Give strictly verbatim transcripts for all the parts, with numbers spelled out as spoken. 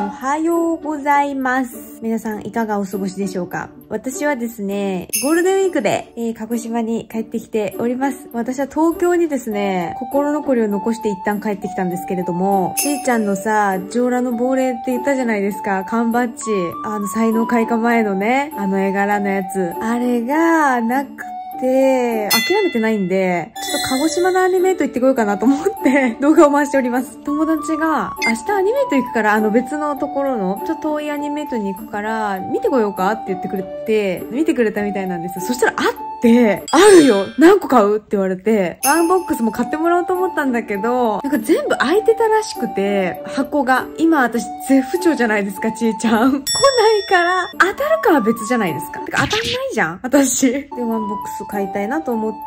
おはようございます。皆さんいかがお過ごしでしょうか？私はですね、ゴールデンウィークで、えー、鹿児島に帰ってきております。私は東京にですね、心残りを残して一旦帰ってきたんですけれども、ちーちゃんのさ、上裸の亡霊って言ったじゃないですか。缶バッジ。あの、才能開花前のね、あの絵柄のやつ。あれが、なくで、諦めてないんで、ちょっと鹿児島のアニメート行ってこようかなと思って動画を回しております。友達が、明日アニメート行くから、あの別のところの、ちょっと遠いアニメートに行くから、見てこようかって言ってくれて、見てくれたみたいなんですよ。そしたら、あってあるよ何個買うって言われて、ワンボックスも買ってもらおうと思ったんだけど、なんか全部空いてたらしくて、箱が。今私絶不調じゃないですか、ちーちゃん。来ないから、当たるかは別じゃないですか。てか当たんないじゃん私。で、ワンボックス買いたいなと思って、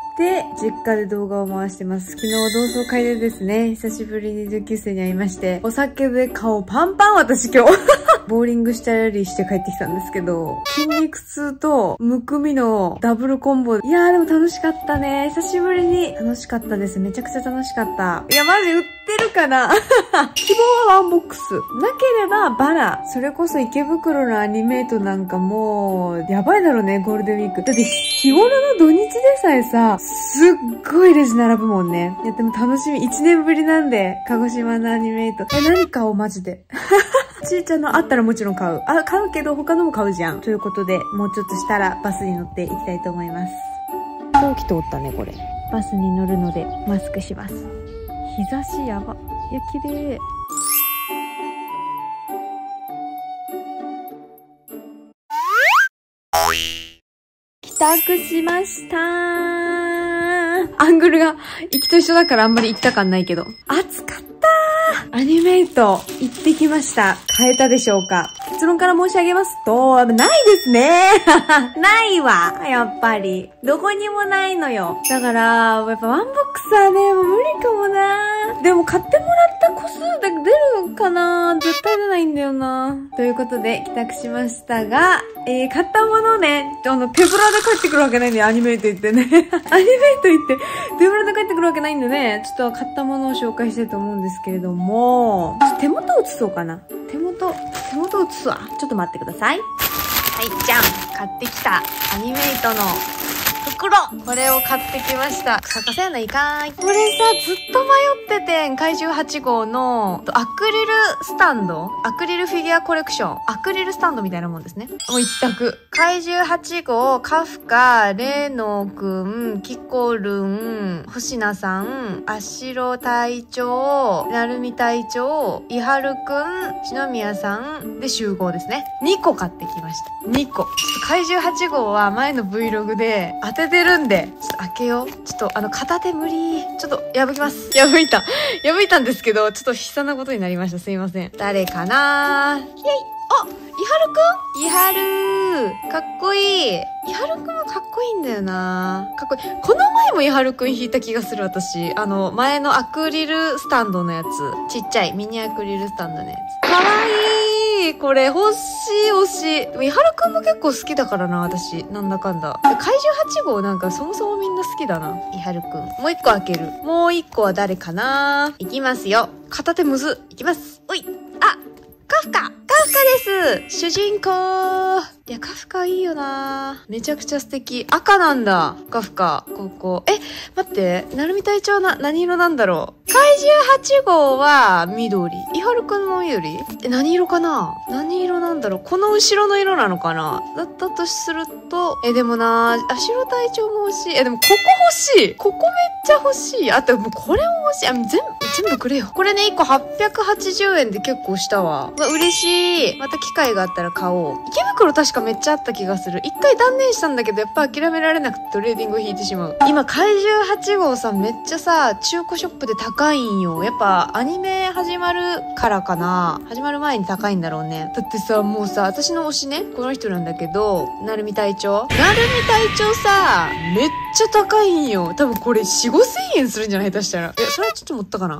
実家で動画を回してます。昨日同窓会でですね、久しぶりに同級生に会いまして、お酒で顔パンパン私今日。ボーリングしたりして帰ってきたんですけど、筋肉痛とむくみのダブルコンボ。いやーでも楽しかったね。久しぶりに楽しかったです。めちゃくちゃ楽しかった。いやマジ売ってるかな希望はワンボックス。なければバラ。それこそ池袋のアニメートなんかもう、やばいだろうね、ゴールデンウィーク。だって日頃の土日でさえさ、すっごいレジ並ぶもんね。いやでも楽しみ。一年ぶりなんで、鹿児島のアニメート。え、何買おうマジで。ちーちゃんのあったらもちろん買う。あ、買うけど他のも買うじゃん。ということで、もうちょっとしたらバスに乗っていきたいと思います。飛行機通ったね、これ。バスに乗るので、マスクします。日差しやば。いや、綺麗。帰宅しました。アングルが、行きと一緒だからあんまり行った感ないけど。暑かった。アニメイト行ってきました。買えたでしょうか？結論から申し上げますと、ないですね。ないわ。やっぱり。どこにもないのよ。だから、やっぱワンボックスはね、もう無理かもな。でも買ってもらった個数だけ出るかな？絶対出ないんだよな。ということで、帰宅しましたが、えー、買ったものね、あの、手ぶらで帰ってくるわけないんで、アニメイト行ってね。アニメイト行って、手ぶらで帰ってくるわけないんでね、ちょっと買ったものを紹介したいと思うんですけれども、手元を映そうかな。手元、手元を映すわ。ちょっと待ってください。はい、じゃん。買ってきたアニメイトの袋。これを買ってきました。咲かせやないかーい。これさ、ずっと迷っててん。怪獣はち号のアクリルスタンド、アクリルフィギュアコレクション。アクリルスタンドみたいなもんですね。もう一択。怪獣はち号、カフカ、レノくん、キコルン、星名さん、アシロ隊長、ナルミ隊長、イハルくん、篠宮さんで集合ですね。にこ買ってきました。にこ。ちょっと怪獣はち号は前の Vlog で当ててるんで、ちょっと開けよう。ちょっとあの片手無理。ちょっと破きます。破いた。破いたんですけど、ちょっと悲惨なことになりました。すいません。誰かなー？イェイ！あ、イハルくん？イハルー。かっこいい。イハルくんはかっこいいんだよな。かっこいい。この前もイハルくん弾いた気がする、私。あの、前のアクリルスタンドのやつ。ちっちゃいミニアクリルスタンドのやつ。かわいい。これ欲しい欲しい。でもイハルくんも結構好きだからな、私。なんだかんだ。怪獣はち号なんかそもそもみんな好きだな。イハルくん。もう一個開ける。もう一個は誰かないきますよ。片手むず。いきます。おい。あ、カフカ。カフカです。主人公。いや、カフカいいよな。めちゃくちゃ素敵。赤なんだ。カフカ。ここ。え、待って。なるみ隊長な、何色なんだろう。怪獣はち号は緑。イハルくんの緑？え、何色かな？何色なんだろう。この後ろの色なのかな？だったとすると、え、でもな、アシロ隊長も欲しい。え、でもここ欲しい。ここめっちゃ欲しい。あと、もうこれも欲しい。あ、全部、全部くれよ。これね、いっこはっぴゃくはちじゅうえんで結構したわ。まあ、嬉しい。また機会があったら買おう。池袋確かめっちゃあった気がする。一回断念したんだけど、やっぱ諦められなくてトレーディングを引いてしまう。今、怪獣はち号さ、めっちゃさ、中古ショップで高いんよ。やっぱ、アニメ始まるからかな。始まる前に高いんだろうね。だってさ、もうさ、私の推しね、この人なんだけど、なるみ隊長。なるみ隊長さ、めっちゃ高いんよ。多分これよん、ごせんえんするんじゃない？下手したら。え、それはちょっと持ったかな。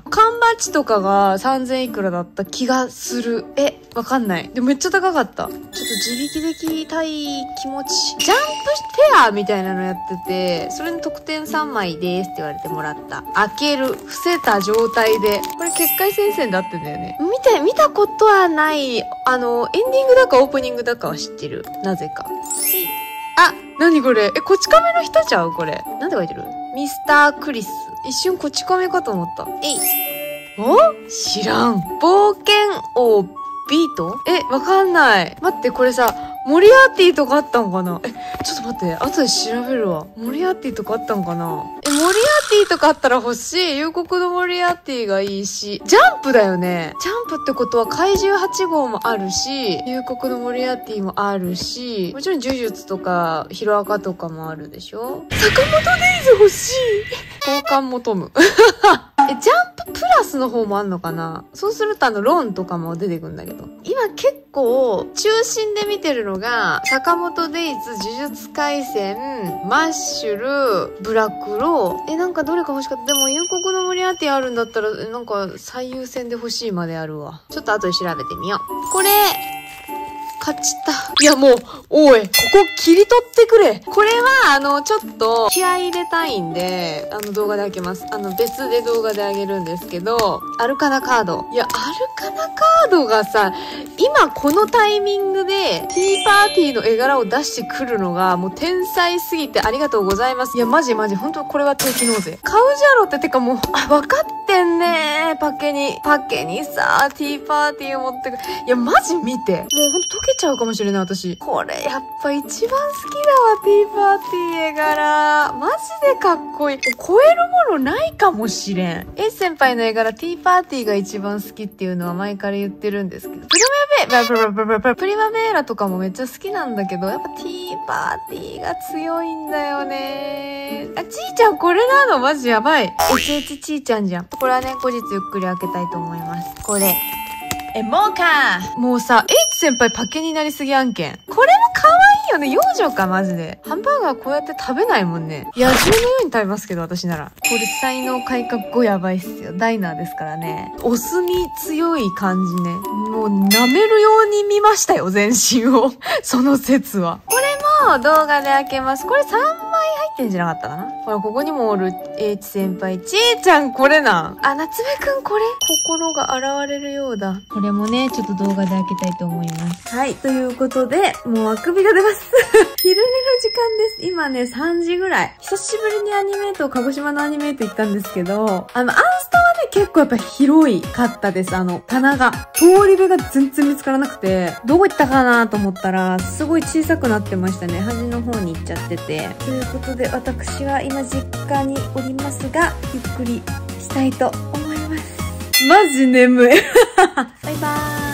な。缶バッジとかがさんぜんいくらだった気がする。え、わかんない。でもめっちゃ高かった。ちょっと自力で切りたい気持ち。ジャンプフェアみたいなのやってて、それの特典さんまいですって言われてもらった。開ける。伏せた状態で。これ結界戦線で合ってんだよね。見て、見たことはない。あの、エンディングだかオープニングだかは知ってる。なぜか。あ、なにこれ？え、こち亀の人ちゃうこれ。なんて書いてる？ミスタークリス。一瞬こち亀かと思った。えい。お？知らん。冒険王ビート？え、わかんない。待って、これさ、モリアーティとかあったんかな？え、ちょっと待って、後で調べるわ。モリアーティとかあったんかな？え、モリアーティとかあったら欲しい。幽谷のモリアーティがいいし。ジャンプだよね。ジャンプってことは怪獣はち号もあるし、幽谷のモリアーティもあるし、もちろん呪術とか、ヒロアカとかもあるでしょ？坂本デイズ欲しい。交換求む。え、ジャンププラスの方もあんのかな？そうするとあの、ロンとかも出てくんだけど。今結構、中心で見てるのが、坂本デイズ、呪術廻戦、マッシュル、ブラクロ。え、なんかどれか欲しかった。でも、幽谷のモリアーティあるんだったら、なんか最優先で欲しいまであるわ。ちょっと後で調べてみよう。これ、勝ちた。いやもう、おい、ここ切り取ってくれ。これは、あの、ちょっと、気合い入れたいんで、あの、動画であげます。あの、別で動画であげるんですけど、アルカナカード。いや、アルカナカードがさ、今このタイミングで、ティーパーティーの絵柄を出してくるのが、もう天才すぎてありがとうございます。いや、マジマジ、本当これは定期納税。買うじゃろって、てかもう、あ、わかってんねー、パケに。パケにさ、ティーパーティーを持ってく。いや、マジ見て。もうほんと溶けちゃうかもしれない、私。これ、やっぱ一番好きだわ、ティーパーティー絵柄。マジでかっこいい。超えるものないかもしれん。エイ先輩の絵柄、ティーパーティーが一番好きっていうのは前から言ってるんですけど。プリマベ、プリマベーラとかもめっちゃ好きなんだけど、やっぱティーパーティーが強いんだよね。あ、ちーちゃんこれなの？マジやばい。エチエチちーちゃんじゃん。これはね、後日ゆっくり開けたいと思います。これ。え、もうかもうさ、エイチ先輩パケになりすぎ案件。これも可愛いよね。幼女か、マジで。ハンバーガーこうやって食べないもんね。野獣のように食べますけど、私なら。これ才能改革後やばいっすよ。ダイナーですからね。お墨強い感じね。もう舐めるように見ましたよ、全身を。その説は。これも動画で開けます。これさんまい入ってんじゃなかったかな？ほら、ここにもおる、エイチ先輩。ちーちゃんこれなん。あ、夏目くんこれ？心が現れるようだ。これもね、ちょっと動画で開けたいと思います。はい。ということで、もうあくびが出ます。昼寝の時間です。今ね、さんじぐらい。久しぶりにアニメート、鹿児島のアニメート行ったんですけど、あの、アンスタはね、結構やっぱ広いかったです。あの、棚が。通り部が全然見つからなくて、どこ行ったかなと思ったら、すごい小さくなってましたね。端の方に行っちゃってて。ということで、私は今実家におりますが、ゆっくりしたいと思います。マジ眠い。バイバーイ。